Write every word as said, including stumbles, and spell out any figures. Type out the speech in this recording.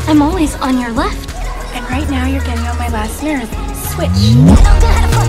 I'm always on your left. And right now you're getting on my last nerve. Switch.